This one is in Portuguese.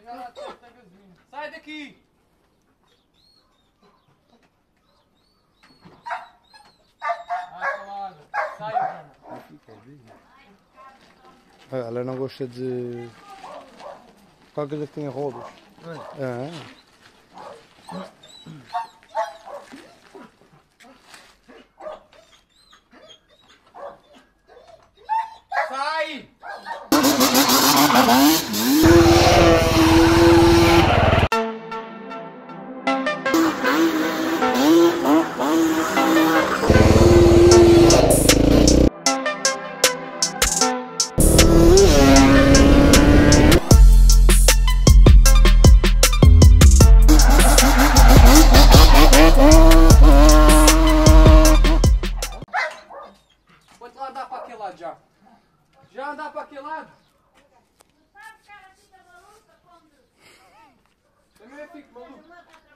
Chega lá, tá gasolina. Sai daqui! Sai, Joana. Ela não gosta de qualquer coisa que tenha rodas. Sai! Pode lá andar para aquele lado já. Já andar para aquele lado? Também eu fico maluco.